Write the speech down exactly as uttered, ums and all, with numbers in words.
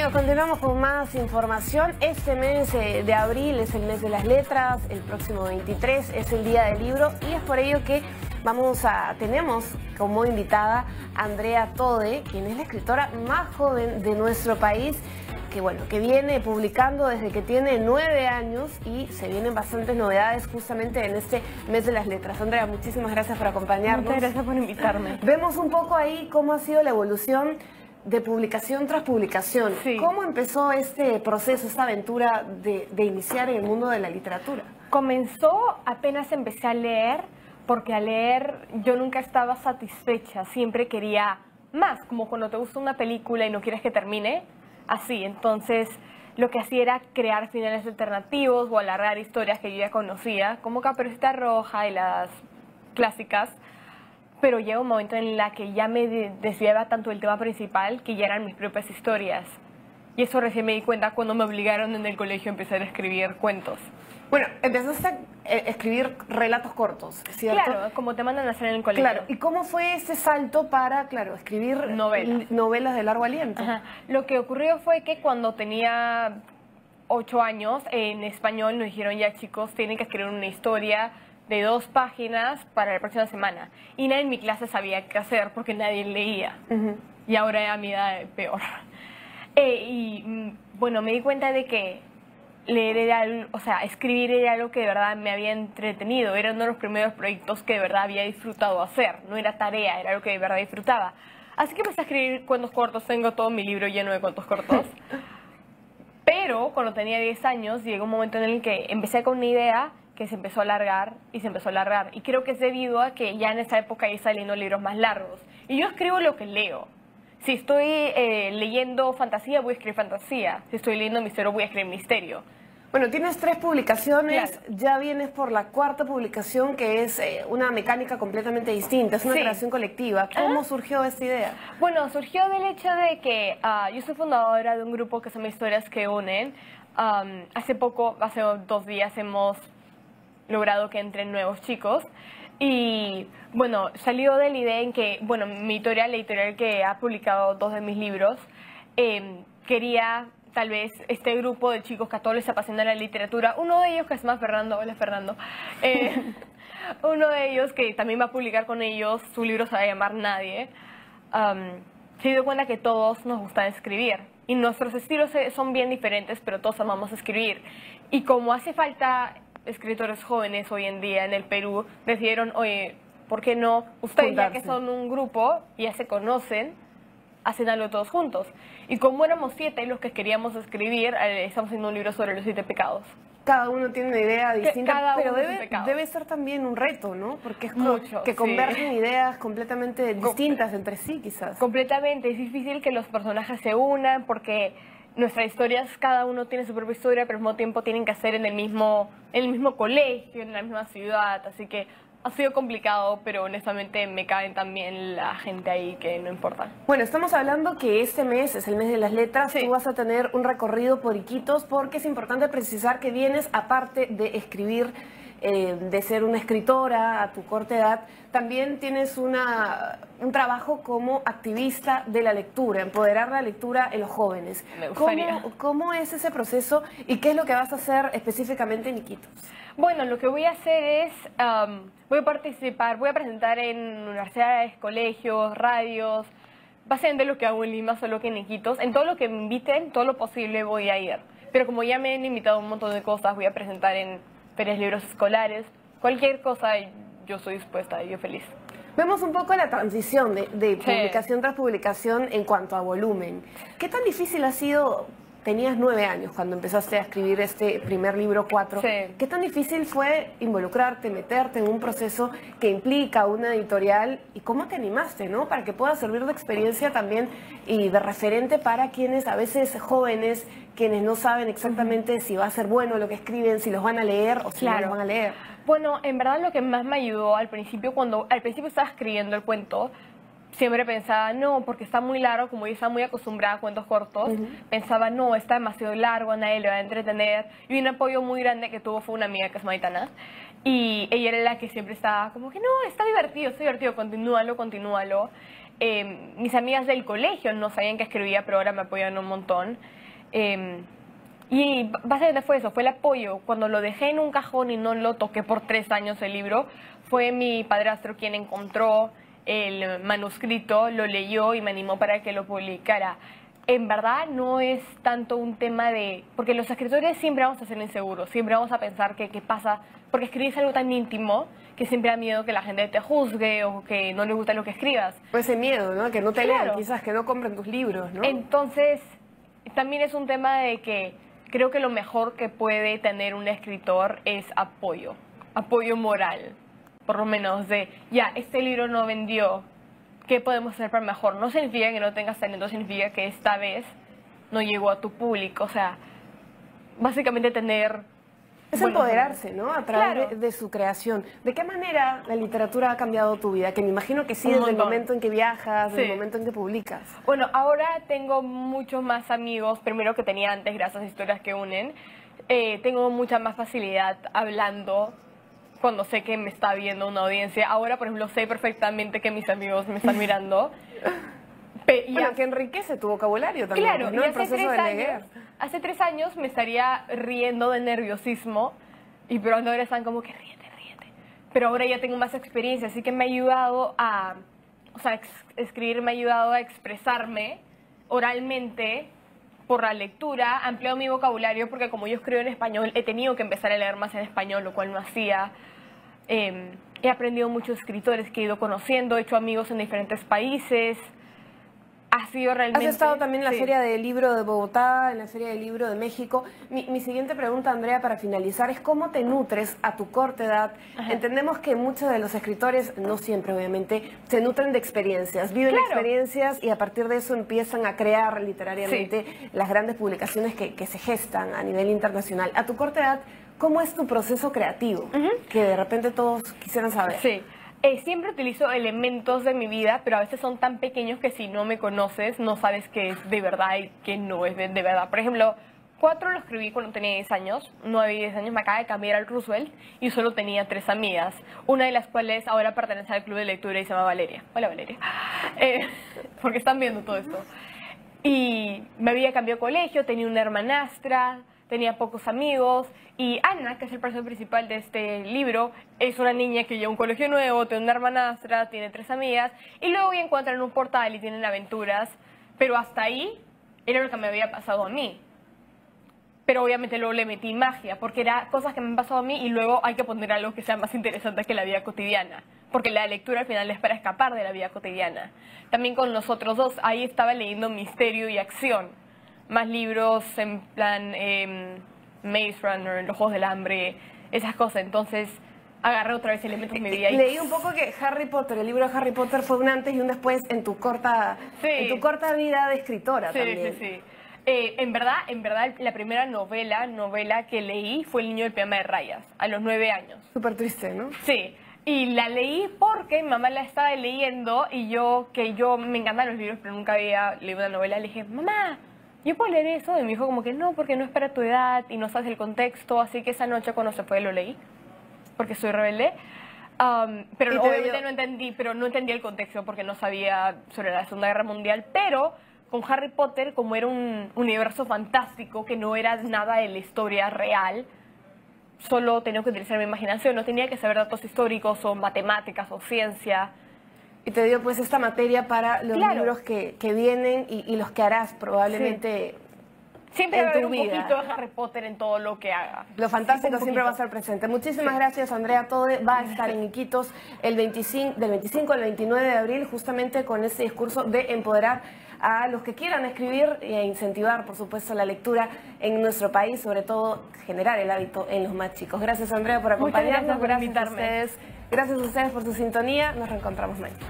Bueno, continuamos con más información. Este mes eh, de abril es el mes de las letras, el próximo veintitrés es el día del libro y es por ello que vamos a tenemos como invitada a Andrea Tode, quien es la escritora más joven de nuestro país, que bueno, que viene publicando desde que tiene nueve años y se vienen bastantes novedades justamente en este mes de las letras. Andrea, muchísimas gracias por acompañarnos. Muchas gracias por invitarme. Vemos un poco ahí cómo ha sido la evolución de publicación tras publicación. Sí. ¿Cómo empezó este proceso, esta aventura de, de iniciar en el mundo de la literatura? Comenzó apenas empecé a leer, porque al leer yo nunca estaba satisfecha, siempre quería más, como cuando te gusta una película y no quieres que termine, así. Entonces lo que hacía era crear finales alternativos o alargar historias que yo ya conocía, como Caperucita Roja y las clásicas. Pero llega un momento en la que ya me desviaba tanto del tema principal que ya eran mis propias historias. Y eso recién me di cuenta cuando me obligaron en el colegio a empezar a escribir cuentos. Bueno, empezaste a escribir relatos cortos, ¿cierto? Claro, como te mandan a hacer en el colegio. Claro, ¿y cómo fue ese salto para, claro, escribir novelas, novelas de largo aliento? Ajá. Lo que ocurrió fue que cuando tenía ocho años, en español nos dijeron ya chicos, tienen que escribir una historia de dos páginas para la próxima semana. Y nadie en mi clase sabía qué hacer porque nadie leía. Uh-huh. Y ahora a mi edad peor. Eh, y bueno, me di cuenta de que leer era, o sea, escribir era algo que de verdad me había entretenido. Era uno de los primeros proyectos que de verdad había disfrutado hacer. No era tarea, era algo que de verdad disfrutaba. Así que empecé a escribir cuentos cortos. Tengo todo mi libro lleno de cuentos cortos. Pero cuando tenía diez años llegó un momento en el que empecé con una idea que se empezó a alargar y se empezó a alargar. Y creo que es debido a que ya en esa época ya estaba leyendo libros más largos. Y yo escribo lo que leo. Si estoy eh, leyendo fantasía, voy a escribir fantasía. Si estoy leyendo misterio, voy a escribir misterio. Bueno, tienes tres publicaciones, claro. Ya vienes por la cuarta publicación, que es eh, una mecánica completamente distinta, es una sí. creación colectiva. ¿Cómo ¿Ah? surgió esta idea? Bueno, surgió del hecho de que uh, yo soy fundadora de un grupo que se llama Historias que Unen. Um, hace poco, hace dos días, hemos logrado que entren nuevos chicos y bueno, salió de la idea en que, bueno, mi editorial, la editorial que ha publicado dos de mis libros, eh, quería tal vez este grupo de chicos que a todos les apasiona la literatura, uno de ellos que se llama Fernando, hola Fernando, eh, uno de ellos que también va a publicar con ellos, su libro se va a llamar Nadie, um, se dio cuenta que todos nos gusta escribir y nuestros estilos son bien diferentes, pero todos amamos escribir y como hace falta escritores jóvenes hoy en día en el Perú, decidieron, oye, ¿por qué no? Ustedes ya que son un grupo y ya se conocen, hacen algo todos juntos. Y como éramos siete los que queríamos escribir, eh, estamos haciendo un libro sobre los siete pecados. Cada uno tiene una idea distinta, Cada pero uno debe, debe ser también un reto, ¿no? Porque es como Mucho, que convergen sí. ideas completamente distintas entre sí, quizás. Completamente, es difícil que los personajes se unan porque nuestras historias, cada uno tiene su propia historia, pero al mismo tiempo tienen que hacer en el mismo, en el mismo colegio, en la misma ciudad, así que ha sido complicado, pero honestamente me caen también la gente ahí que no importa. Bueno, estamos hablando que este mes es el mes de las letras, sí. Tú vas a tener un recorrido por Iquitos porque es importante precisar que vienes, aparte de escribir, eh, de ser una escritora a tu corta edad, también tienes una, un trabajo como activista de la lectura, empoderar la lectura en los jóvenes. Me gustaría. ¿Cómo, cómo es ese proceso y qué es lo que vas a hacer específicamente en Iquitos? Bueno, lo que voy a hacer es, um, voy a participar, voy a presentar en universidades, colegios, radios, básicamente lo que hago en Lima, solo que en Iquitos. En todo lo que me inviten, todo lo posible voy a ir. Pero como ya me han invitado a un montón de cosas, voy a presentar en ferias de libros escolares, cualquier cosa, yo estoy dispuesta, yo feliz. Vemos un poco la transición de, de sí. publicación tras publicación en cuanto a volumen. ¿Qué tan difícil ha sido? Tenías nueve años cuando empezaste a escribir este primer libro, cuatro. Sí. ¿Qué tan difícil fue involucrarte, meterte en un proceso que implica una editorial? ¿Y cómo te animaste, no? Para que pueda servir de experiencia también y de referente para quienes a veces jóvenes, quienes no saben exactamente uh-huh. si va a ser bueno lo que escriben, si los van a leer o si claro. no los van a leer. Bueno, en verdad lo que más me ayudó al principio, cuando al principio estaba escribiendo el cuento, siempre pensaba, no, porque está muy largo, como yo estaba muy acostumbrada a cuentos cortos, uh-huh. pensaba, no, está demasiado largo, a nadie le va a entretener. Y un apoyo muy grande que tuvo fue una amiga que es Maitana, y ella era la que siempre estaba como que, no, está divertido, está divertido, continúalo, continúalo. Eh, mis amigas del colegio no sabían que escribía, pero ahora me apoyan un montón. Eh, y básicamente fue eso, fue el apoyo. Cuando lo dejé en un cajón y no lo toqué por tres años el libro, fue mi padrastro quien encontró el manuscrito, lo leyó y me animó para que lo publicara. En verdad no es tanto un tema de... Porque los escritores siempre vamos a ser inseguros, siempre vamos a pensar que qué pasa, porque escribir es algo tan íntimo que siempre da miedo que la gente te juzgue o que no le gusta lo que escribas. Pues ese miedo, ¿no? Que no te Claro. lean, quizás que no compren tus libros, ¿no? Entonces, también es un tema de que creo que lo mejor que puede tener un escritor es apoyo, apoyo moral, por lo menos de, ya, este libro no vendió, ¿qué podemos hacer para mejor? No significa que no tengas talento, significa que esta vez no llegó a tu público, o sea, básicamente tener... Es bueno, empoderarse, ¿no? A través claro. de, de su creación. ¿De qué manera la literatura ha cambiado tu vida? Que me imagino que sí, Un desde el montón. momento en que viajas, desde Sí. el momento en que publicas. Bueno, ahora tengo muchos más amigos, primero que tenía antes, gracias a historias que unen. Eh, tengo mucha más facilidad hablando cuando sé que me está viendo una audiencia. Ahora, por ejemplo, sé perfectamente que mis amigos me están mirando. Pe- y Bueno, a- que enriquece tu vocabulario también, Claro, pues, y ¿no? El hace proceso tres, de leer. años, hace tres años me estaría riendo de nerviosismo y pronto ahora están como que ríete, ríete. Pero ahora ya tengo más experiencia, así que me ha ayudado a, o sea, ex- escribir me ha ayudado a expresarme oralmente por la lectura, ha ampliado mi vocabulario porque como yo escribo en español, he tenido que empezar a leer más en español, lo cual no hacía. Eh, he aprendido muchos escritores que he ido conociendo, he hecho amigos en diferentes países. Ha sido realmente... Has estado también en la sí. Feria del Libro de Bogotá, en la Feria del Libro de México. Mi, mi siguiente pregunta, Andrea, para finalizar, es cómo te nutres a tu corta edad. Ajá. Entendemos que muchos de los escritores, no siempre obviamente, se nutren de experiencias, viven Claro. experiencias y a partir de eso empiezan a crear literariamente las grandes publicaciones que, que se gestan a nivel internacional. A tu corta edad, ¿cómo es tu proceso creativo? Que de repente todos quisieran saber. Sí. Eh, siempre utilizo elementos de mi vida, pero a veces son tan pequeños que si no me conoces no sabes qué es de verdad y qué no es de, de verdad. Por ejemplo, cuatro lo escribí cuando tenía diez años, nueve y diez años, me acaba de cambiar al Roosevelt y solo tenía tres amigas, una de las cuales ahora pertenece al club de lectura y se llama Valeria. Hola Valeria. Eh, porque están viendo todo esto. Y me había cambiado de colegio, tenía una hermanastra, tenía pocos amigos, y Ana, que es el personaje principal de este libro, es una niña que lleva a un colegio nuevo, tiene una hermanastra, tiene tres amigas, y luego ya encuentran en un portal y tienen aventuras, pero hasta ahí era lo que me había pasado a mí. Pero obviamente luego le metí magia, porque era cosas que me han pasado a mí y luego hay que poner algo que sea más interesante que la vida cotidiana, porque la lectura al final es para escapar de la vida cotidiana. También con los otros dos, ahí estaba leyendo misterio y acción, más libros en plan eh, Maze Runner, Los Juegos del Hambre, esas cosas. Entonces agarré otra vez elementos de mi vida. Y... Leí un poco que Harry Potter, el libro de Harry Potter fue un antes y un después en tu corta, Sí. en tu corta vida de escritora Sí, también. sí, sí. Eh, en verdad, en verdad, la primera novela, novela que leí fue El niño del pijama de rayas, a los nueve años. Súper triste, ¿no? Sí, y la leí porque mi mamá la estaba leyendo y yo, que yo me encantan los libros, pero nunca había leído una novela, le dije, mamá, ¿yo puedo leer eso? Y me dijo como que no, porque no es para tu edad y no sabes el contexto, así que esa noche cuando se fue lo leí, porque soy rebelde. Um, pero Y te obviamente dio- no entendí, pero no entendí el contexto porque no sabía sobre la Segunda Guerra Mundial, pero con Harry Potter, como era un universo fantástico, que no era nada de la historia real, solo tenía que utilizar mi imaginación, no tenía que saber datos históricos o matemáticas o ciencia. Y te dio pues esta materia para los Claro. libros que, que vienen y, y los que harás probablemente. Siempre En va a haber tu un vida. poquito de Harry Potter en todo lo que haga. Lo fantástico Un siempre va a poquito. estar presente. Muchísimas gracias, Andrea Tode. Va a estar en Iquitos el veinticinco, del veinticinco al veintinueve de abril, justamente con este discurso de empoderar a los que quieran escribir e incentivar, por supuesto, la lectura en nuestro país, sobre todo generar el hábito en los más chicos. Gracias, Andrea, por Muchas acompañarnos. gracias por gracias a invitarme. ustedes. Gracias a ustedes por su sintonía. Nos reencontramos mañana.